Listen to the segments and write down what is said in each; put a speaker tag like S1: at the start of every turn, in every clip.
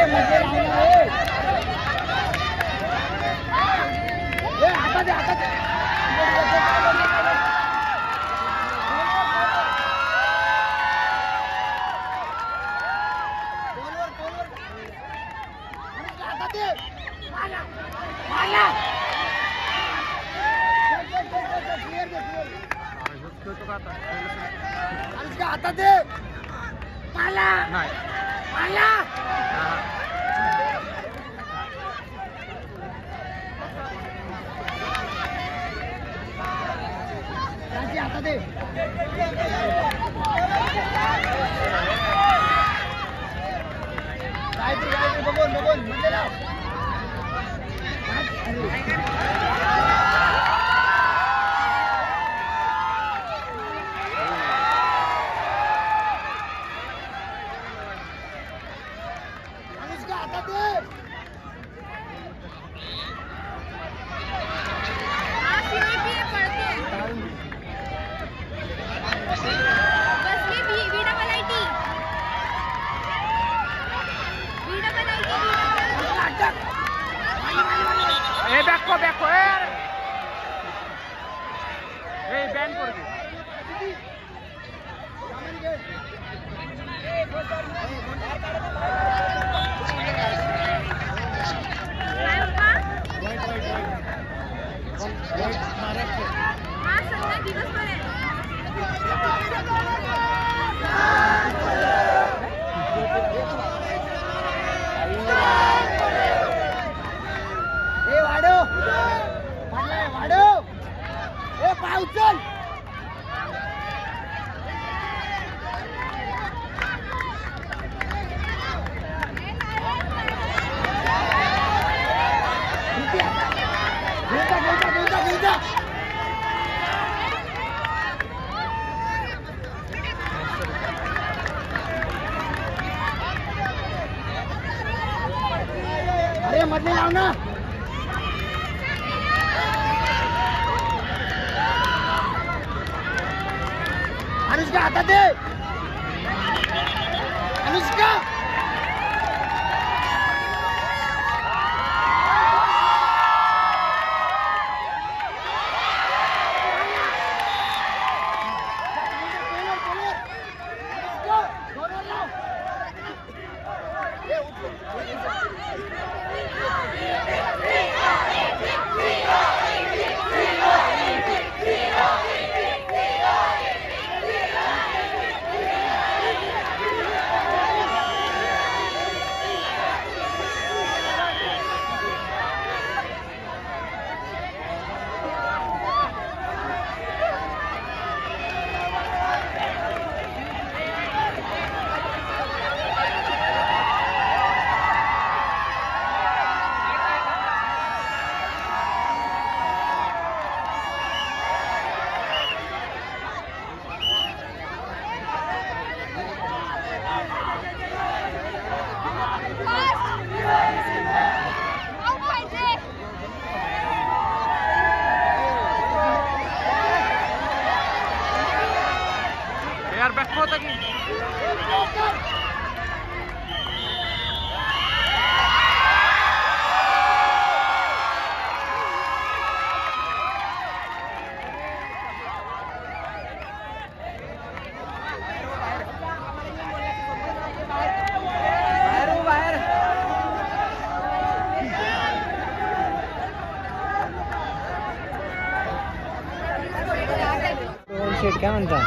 S1: आता दे मला नाही मला आता दे काय बघून बघून म्हणजे लाव मधले लाव ना अनुष्का हातात दे अनुष्का यार बैक होता की शेट काय म्हणता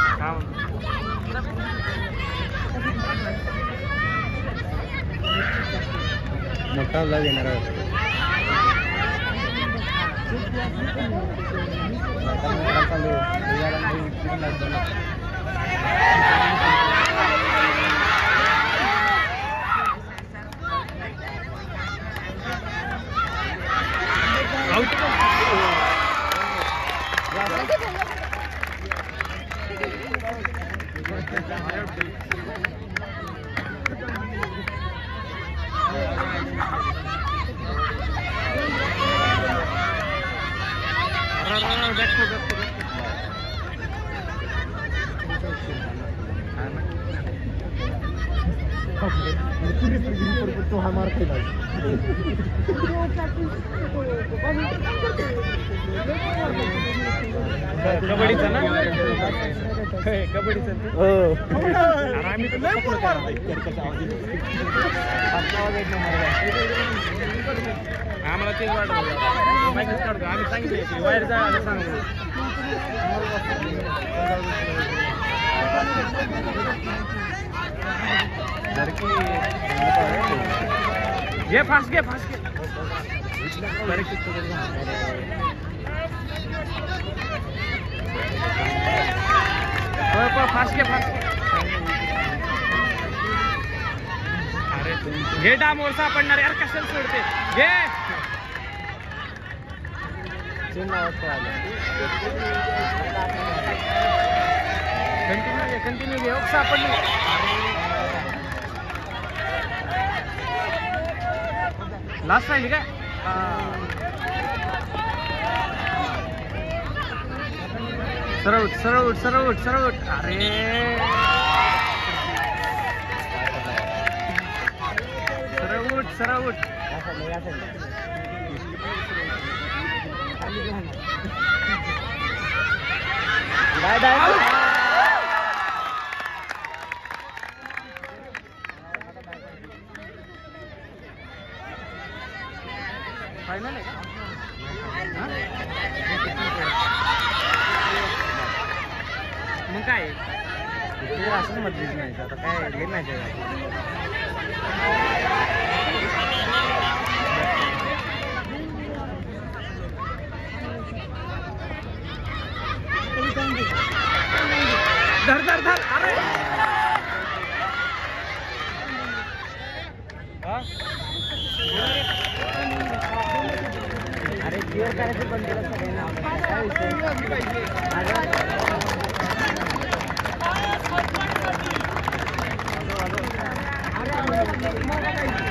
S1: मोठा ब्लॉग येणार आहे तो हा मार खायला कबड्डीचा ना कबड्डीचा आम्ही आम्हाला तेच वाटत माहितीच काढतो आम्ही सांगितलं वायर जायला सांगतो घे फास्ट घे फास्ट घे फास्ट घे फास्ट अरे घे डामोर सापडणार यार कशाला सोडते घे कंटिन्यू कंटिन्यू घे सापडली लास्ट राहिली काय सरळ उठ सरळ उठ सरळ उठ सरळ उठ अरे सरळ उठ सरळ उठ बाय बाय फायनल आहे का मग काय असं मधलीच नाही आता काय गेम नाही धर धर धर अरे अरे क्लिअर करायचं बंद केलं सगळ्यांना काय विषय